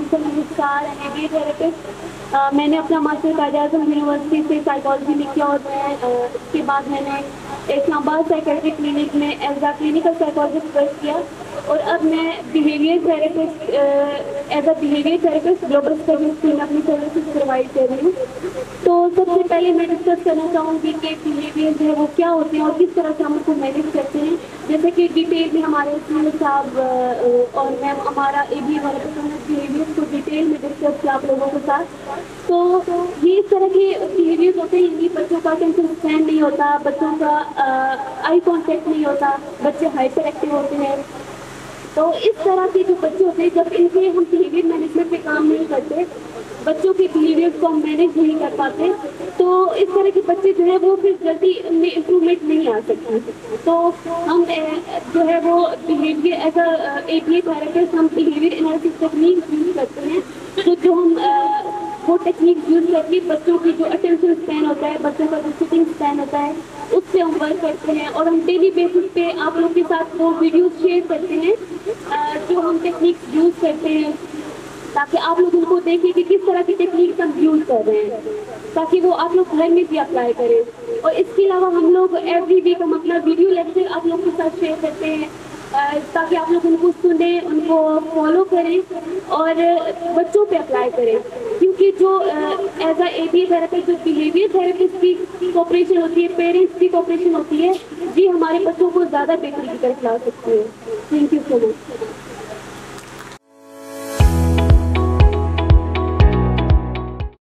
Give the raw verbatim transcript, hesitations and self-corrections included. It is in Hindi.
सर नमस्कार, am A B A therapist. मैंने अपना मास्टर कायद-ए-आज़म यूनिवर्सिटी से साइकोलॉजी में किया और मैं इसके बाद मैंने इस्लामाबाद साइकियाट्रिक क्लिनिक में as a clinical psychologist work किया और अब मैं behaviour therapist as a behaviour therapist global specialist में अपनी सर्विसेज प्रोवाइड कर रही हूँ। तो सबसे पहले मैं डिस्कस करना चाहूँगी कि बिहेवियर जो है वो क्या होते हैं और किस तरह से हम उनको मैनेज करते हैं। जैसे कि डिटेल में हमारे इसमें साहब और मैम हमारा ए बी वाले बिहेवियर को डिटेल में डिस्कस किया आप लोगों के साथ। तो ये इस तरह के बिहेवियर होते हैं कि बच्चों का अटेंशन स्पैन नहीं होता, बच्चों का आई कॉन्टेक्ट नहीं होता, बच्चे हाइपर एक्टिव होते हैं। तो इस तरह के जो बच्चे होते हैं जब इनके हम बिहेवियर मैनेजमेंट पे काम नहीं करते, बच्चों के बिहेवियर को हम मैनेज नहीं कर पाते, तो इस तरह के बच्चे जो है वो फिर जल्दी उनमें इम्प्रूवमेंट नहीं आ सकती। तो हम जो है वो behaviour as a A B A therapist हम बिहेवियर एनालिसिस टेक्निक यूज करते हैं। तो जो हम वो टेक्निक यूज करके बच्चों की जो अटेंशन स्पैन होता है, बच्चों का जो सिटिंग स्पैन होता है, उससे हम वर्क करते हैं और हम डेली बेसिस पे आप लोग के साथ वो वीडियोस शेयर करते हैं जो हम टेक्निक यूज करते हैं, ताकि आप लोग उनको देखें कि किस तरह की टेक्निक हम यूज कर रहे हैं, ताकि वो आप लोग घर में भी अप्लाई करें। और इसके अलावा हम लोग एवरी वीक हम अपना वीडियो लेक्चर आप लोग के साथ शेयर करते हैं ताकि आप लोग उनको सुने, उनको फॉलो करें और बच्चों पे अप्लाई करें। क्योंकि जो as a A B A therapist जो बिहेवियर थेरेपिस्ट की कोऑपरेशन होती है, पेरेंट्स की कोऑपरेशन होती है, जी हमारे बच्चों को ज़्यादा बेहतरी की तरफ ला सकती है। Thank you so much.